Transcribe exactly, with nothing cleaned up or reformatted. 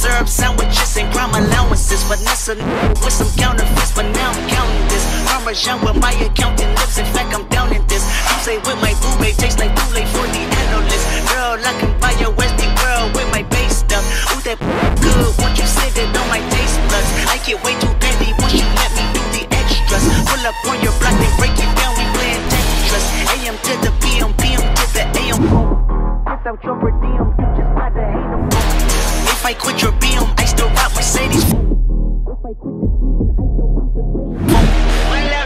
syrup sandwiches and crime allowances. Vanessa with some counterfeits, but now I'm counting this. Parmesan with my accountant lips, in fact I'm down in this. You say with my boo babe, tastes like too late for the analyst. Girl, I can buy your Westie world with my base stuff. Ooh, that good, once you sit it on my taste buds. I get way too petty once you let me do the extras. Pull up on your block, they break it down, we playing Tetris. A M to the P M, P M to the A M. Without your per diem, you just gotta hate them. If I quit your B M, I still rock Mercedes. If I quit your season, I still be the same.